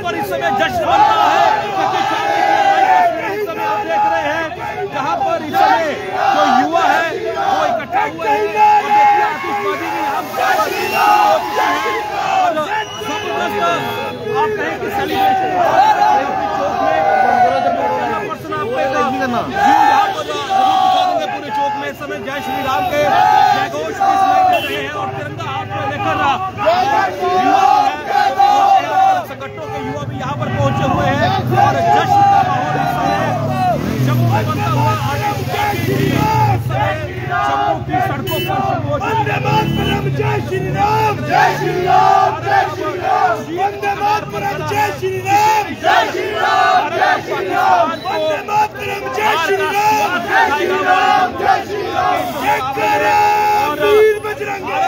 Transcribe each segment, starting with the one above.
पर इस समय जश्न बन रहा है। इस समय आप देख रहे हैं जहाँ पर इस समय जो युवा है वो इकट्ठा हुए हैं और देखिए आतिशबाजी भी यहाँ और जबरदस्त आप कहें कि सेलिब्रेशन चौक में पूरे चौक में इस समय जय श्री राम के जय घोष दे रहे हैं और तिरंगा हाथ में लेकर संगठनों के युवा भी यहाँ पर पहुंचे हुए हैं और जश्न का माहौल इस समय जम्मू में बनता हुआ जम्मू की सड़कों पर वंदे मातरम जय श्री राम जय श्री राम जय श्री राम वंदे मातरम जय श्री राम जय श्री राम जय श्री राम वंदे मातरम जय श्री राम जय श्री राम जय श्री राम जय करे वीर बजरंगी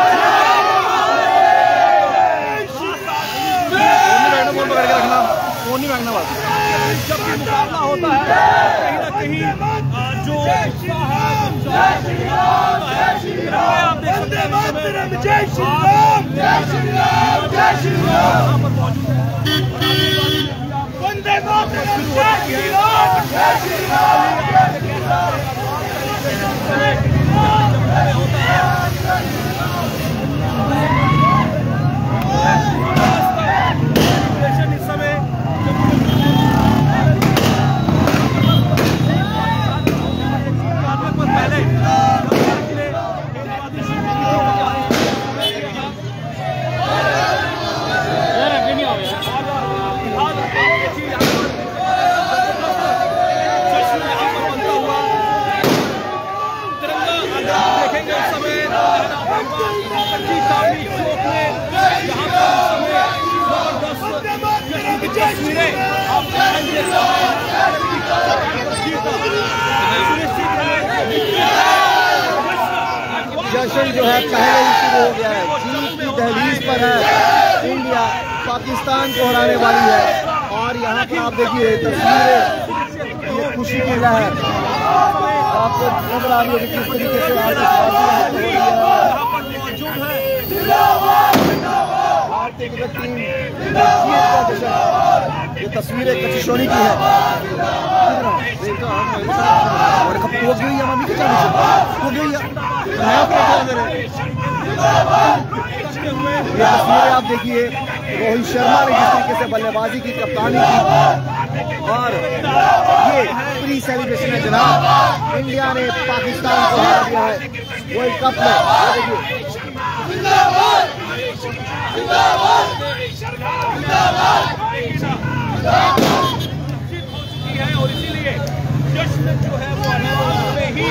जब भी मुकाबला होता है कहीं ना कहीं जो उत्साह है आप देख सकते हैं जय श्री राम जय श्री राम जय श्री राम वंदे मातरम जय श्री राम जय श्री राम इस समय पहले देखेंगे इस समय तस्वीरें जश्न जो है पहले ही शुरू हो गया है। जीत की दहलीज पर है इंडिया, पाकिस्तान को हराने वाली है और यहाँ पर आप देखिए तस्वीरें, ये खुशी की लहर आपको नजर आ रही है किस तरीके से भारतीय क्रिकेट टीम जीत का जश्न। ये तस्वीरें कचिशोरी की है। ये तस्वीरें आप देखिए रोहित शर्मा ने जिस तरीके से बल्लेबाजी की, कप्तानी की और ये प्री सेलिब्रेशन है जनाब। इंडिया ने पाकिस्तान को हरा दिया है वर्ल्ड कप में। और इसीलिए जश्न जो है वो में ही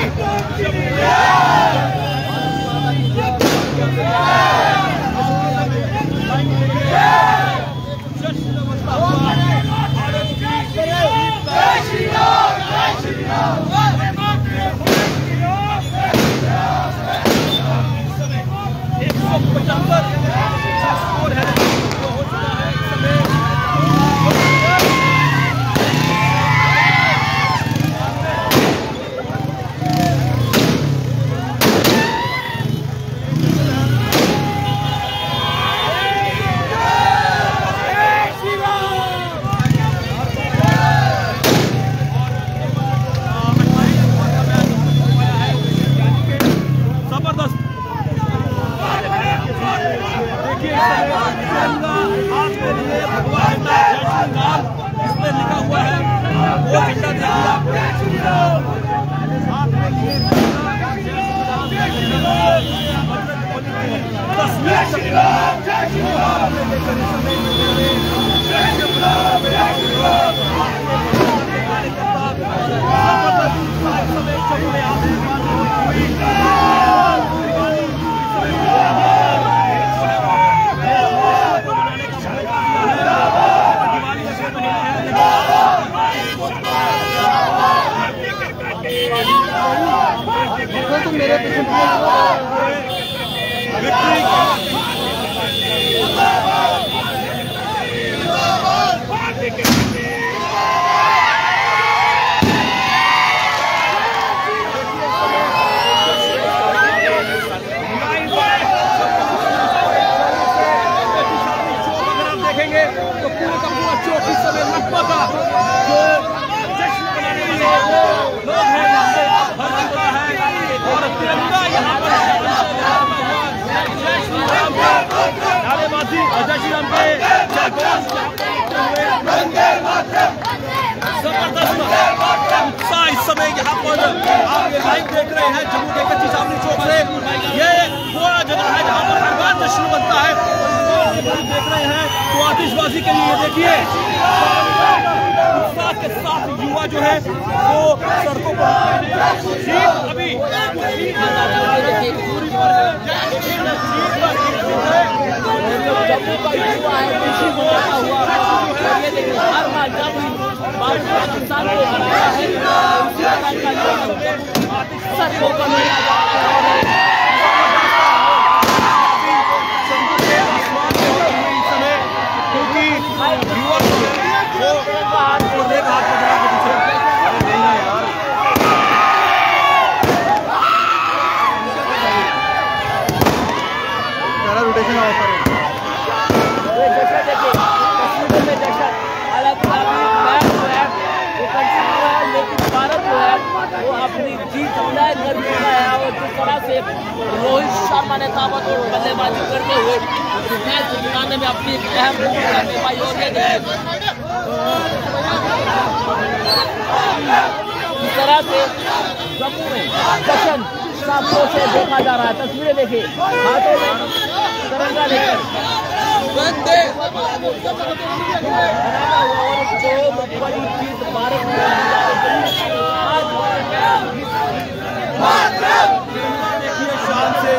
यहाँ पर आप ये लाइव देख रहे हैं जम्मू के कच्ची सामने चौक से। ये वो जगह है जहाँ पर हर बार जश्न बनता है। देख रहे हैं तो आतिशबाजी के लिए देखिए उत्साह के साथ युवा जो है वो सड़कों पर अभी जम्मू का युवा है खुशी को आता हुआ और ये देखिए हर बार जब पाकिस्तान को हराया है उसी का सड़कों पर क्योंकि युवा वो देख हाथ पकड़ा के पीछे नहीं है यार। सारा रोटेशन ऑफर है। लेकिन भारत जो है वो अपनी जीत तय कर चुका है और जिस तरह से रोहित शर्मा ने ताबड़तोड़ बल्लेबाजी करते हुए मैच जिताने में अपनी अहम भूमिका निभाई। और ये इस तरह से जम्मू में जश्न साफों से देखा जा रहा है। तस्वीरें देखिए हाथों में तिरंगा लेकर बड़ी जीत भारत देखिए शान से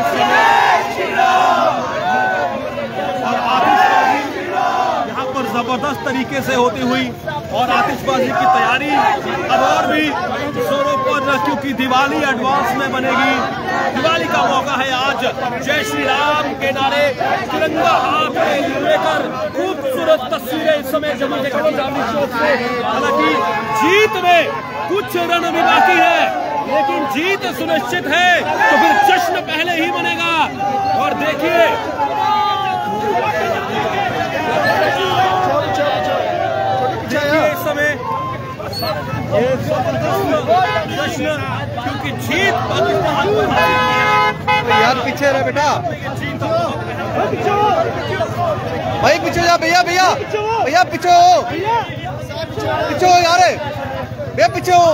और आतिशबाजी यहाँ पर जबरदस्त तरीके से होती हुई और आतिशबाजी की तैयारी अब और भी जोरों पर, क्योंकि दिवाली एडवांस में बनेगी। दिवाली का मौका है आज। जय श्री राम के नारे तिरंगा हाथ में लेकर खूबसूरत तस्वीरें इस समय जम्मू के कच्ची चौक से। हालांकि जीत में कुछ रन भी बाकी है लेकिन जीत सुनिश्चित है तो फिर जश्न पहले ही बनेगा। और देखिए इस समय जश्न, क्योंकि जीत पाकिस्तान को यार पीछे रहे बेटा, भाई पीछे जा भैया भैया भैया पीछे हो, पीछे हो यार भैया पीछे हो।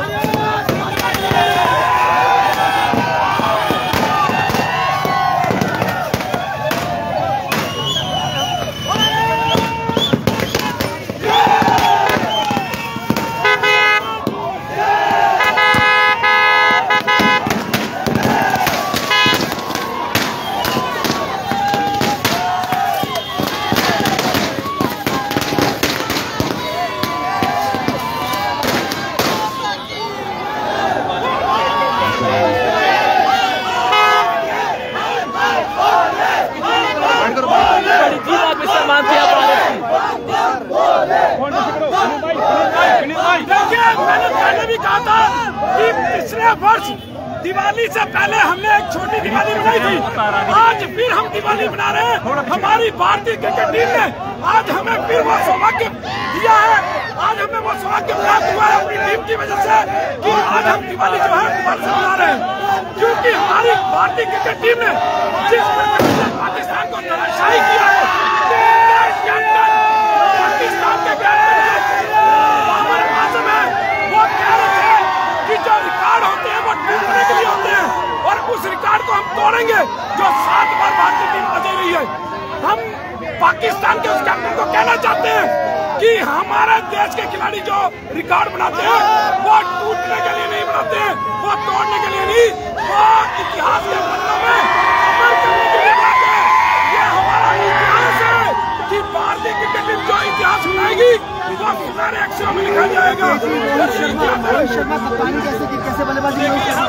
मैंने पहले भी कहा था कि पिछले वर्ष दिवाली से पहले हमने एक छोटी दिवाली बनाई थी, आज फिर हम दिवाली मना रहे हैं। हमारी भारतीय क्रिकेट टीम ने आज हमें फिर वो सौभाग्य दिया है, आज हमें वो सौभाग्य प्राप्त हुआ है अपनी टीम की वजह से कि आज हम दिवाली जो है वर्ष मना रहे हैं। क्योंकि हमारी भारतीय क्रिकेट टीम ने जिस प्रकार से पाकिस्तान को धराशायी किया है, पाकिस्तान के कि जो रिकॉर्ड होते हैं वो टूटने के लिए होते हैं और उस रिकॉर्ड को हम तोड़ेंगे जो 7 बार भारतीय टीम बची रही है। हम पाकिस्तान के उस कैप्टन को कहना चाहते हैं कि हमारे देश के खिलाड़ी जो रिकॉर्ड बनाते हैं वो टूटने के लिए नहीं बनाते हैं, वो तोड़ने के लिए नहीं, वो इतिहास के पन्नों में अमर करने के लिए बनाते हैं। ये हमारा इतिहास है कि भारतीय क्रिकेट टीम जो इतिहास बनाएगी वो सुनहरे अक्षरों में लिखा जाएगा। रोहित शर्मा कप्तानी कैसे बल्लेबाजी यहाँ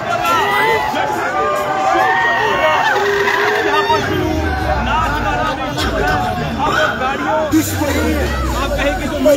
पर शुरू नाच गाना भी शुरू है। आप गाड़ियों आप कहेंगे जो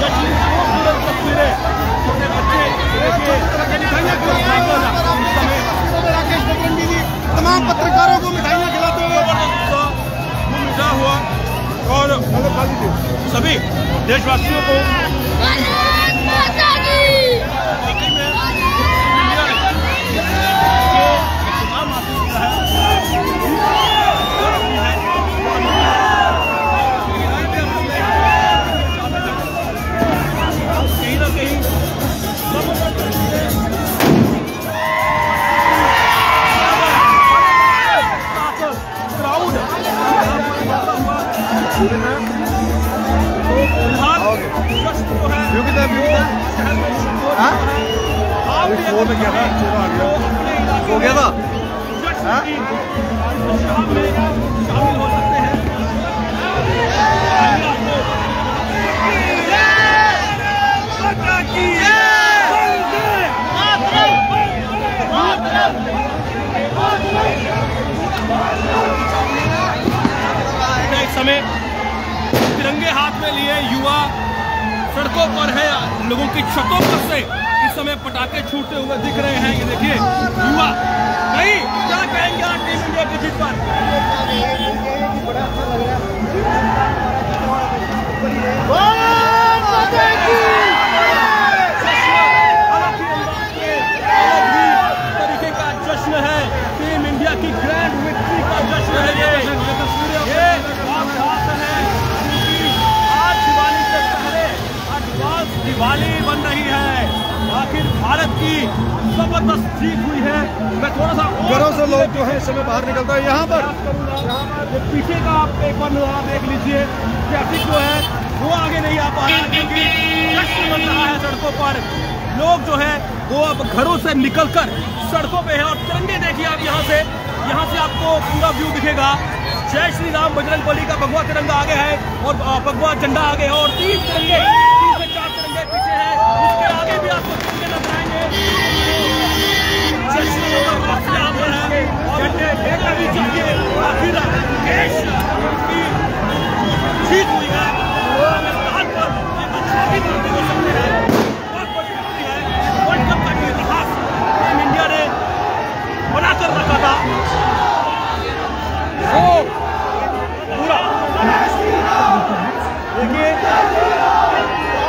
जश्न की खूबसूरत तस्वीरें, छोटे बच्चे देखिए राकेश बजरंगी जी तमाम पत्रकारों को मिठाइयाँ खिलाते हुए मिला हुआ और सभी देशवासियों को हो गया था शामिल हो सकते हैं। एक समय तिरंगे हाथ में लिए युवा सड़कों पर है, लोगों की छतों पर से इस समय पटाखे छूटते हुए दिख रहे हैं। ये देखिए युवा, नहीं क्या कहेंगे आज टीम इंडिया की जीत पर? तरीके का जश्न है, टीम इंडिया की ग्रैंड विक्ट्री का जश्न है। ये बहुत खास है क्योंकि आज दिवाली से पहले एडवांस दिवाली बन रही है। आखिर भारत की जबरदस्त जीत हुई है। मैं थोड़ा सा घरों से लोग जो है इस समय बाहर निकलता है। यहाँ पर पीछे का आप एक बार नजारा देख लीजिए, ट्रैफिक जो है वो आगे नहीं आ पा रहा क्योंकि जश्न बन रहा है सड़कों पर। लोग जो है वो अब घरों से निकलकर सड़कों पे है और तिरंगे देखिए आप यहाँ से आपको पूरा व्यू दिखेगा। जय श्री राम बजरंग बली का भगवा तिरंगा आगे है और भगवा झंडा आगे है और 3 से 4 तिरंगे पीछे है। उसके आगे भी आपको तिरंगे नजर आएंगे। आखिर देश की जीत हुई है। हो सकते हैं बहुत बड़ी विक्ट्री है। वर्ल्ड कप का इतिहास टीम इंडिया ने बनाकर रखा था वो पूरा देखिए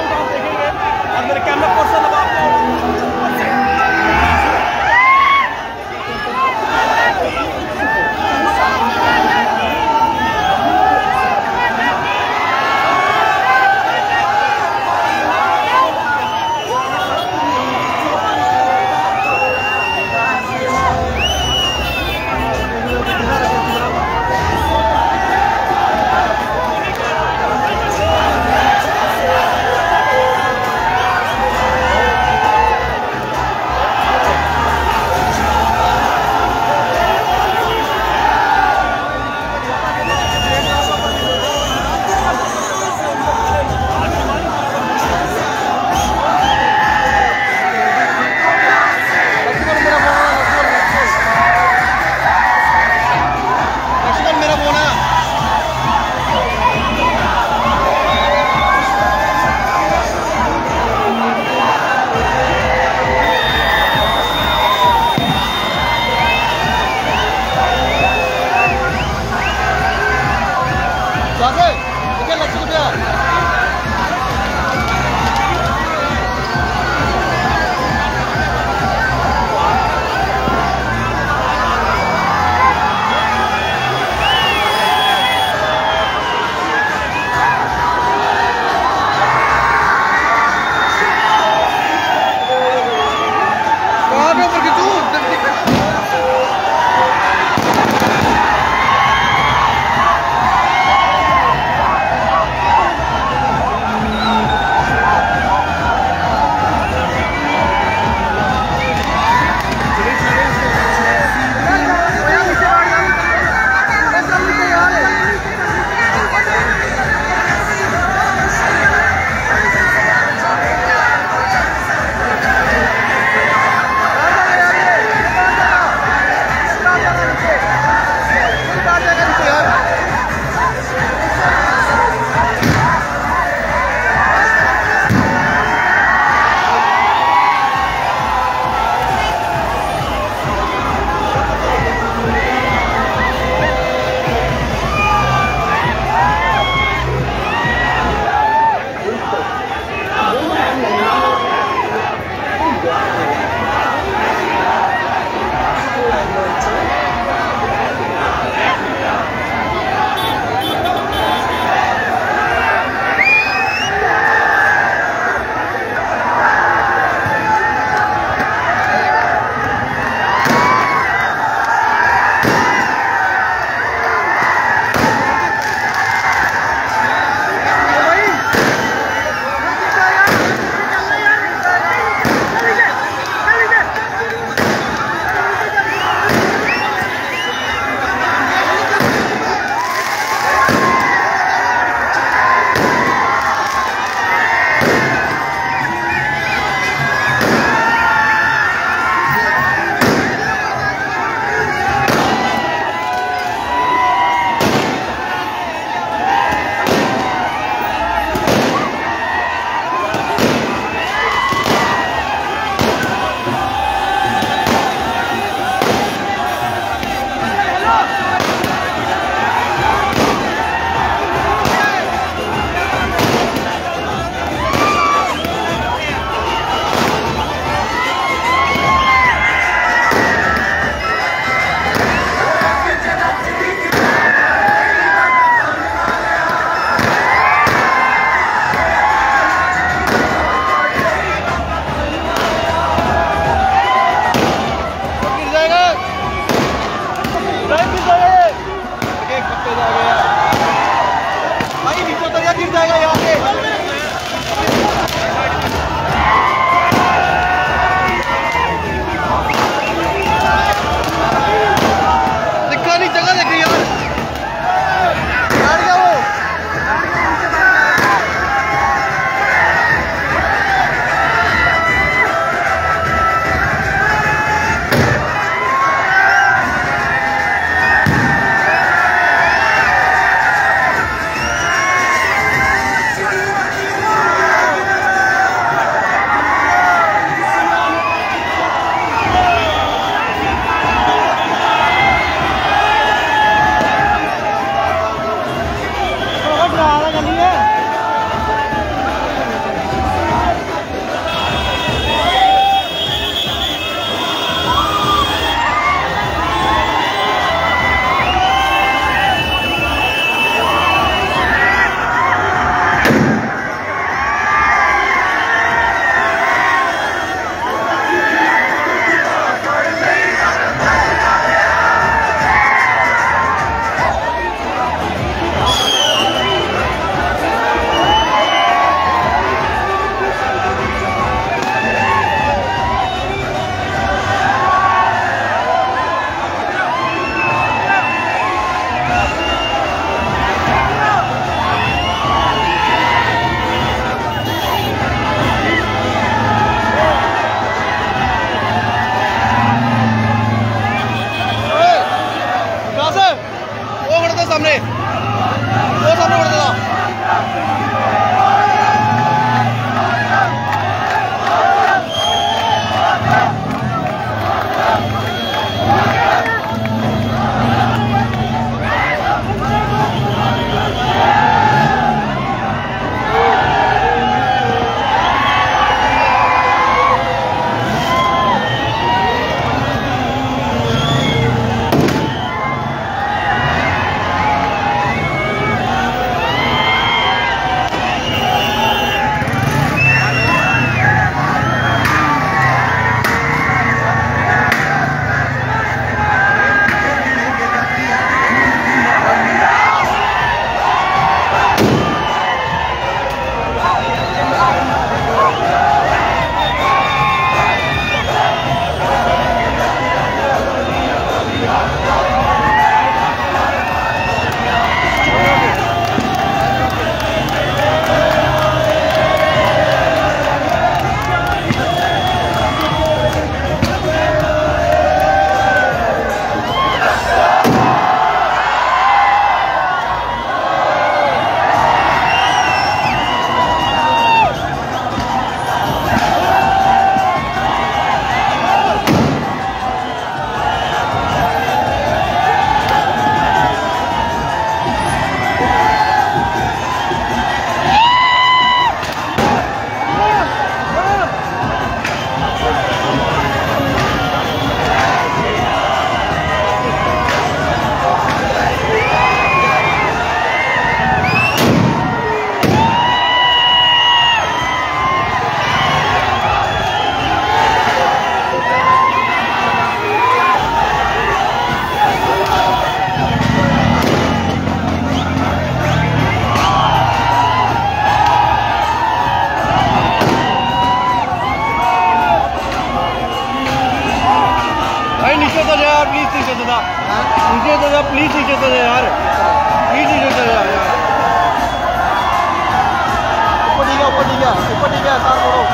नीचे तो जा प्लीज, नीचे तो जा यार, प्लीज नीचे तो जा यार। ऊपर ठीक है, ऊपर ठीक है, ऊपर ठीक है, तार मोड़ो।